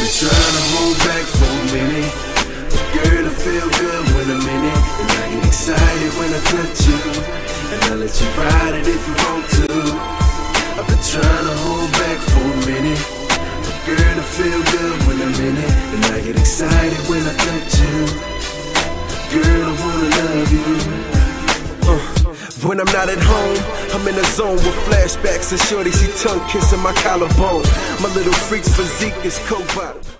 been trying to hold back for a minute, but girl, I feel good when I'm in it, and I get excited when I touch you, and I let you ride it if you want to. I've been trying to hold back for a minute, but girl, I feel good when I'm in it, and I get excited when I touch you. Girl, I wanna love you. When I'm not at home, I'm in a zone with flashbacks and shorty, she tongue kissing my collarbone. My little freak's physique is coke bottom.